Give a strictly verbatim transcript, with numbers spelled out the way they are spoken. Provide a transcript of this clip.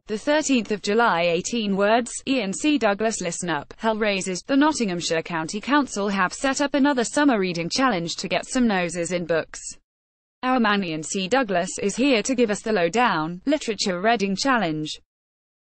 The thirteenth of July, eighteen words. Ian C. Douglas, listen up. Hell raises. The Nottinghamshire County Council have set up another summer reading challenge to get some noses in books. Our man Ian C. Douglas is here to give us the lowdown. Literature Reading Challenge.